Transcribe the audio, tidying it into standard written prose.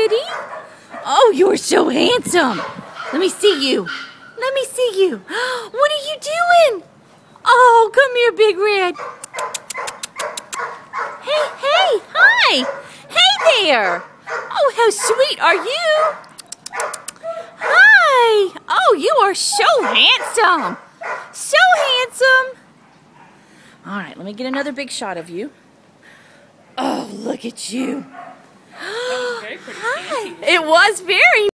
pretty. Oh, you're so handsome. Let me see you. Let me see you. What are you doing? Oh, come here, Big Red. Hey, hi. Hey there. Oh, how sweet are you? Hi. Oh, you are so handsome. So handsome. All right, let me get another big shot of you. Oh, look at you. That was very pretty. Hi. It was very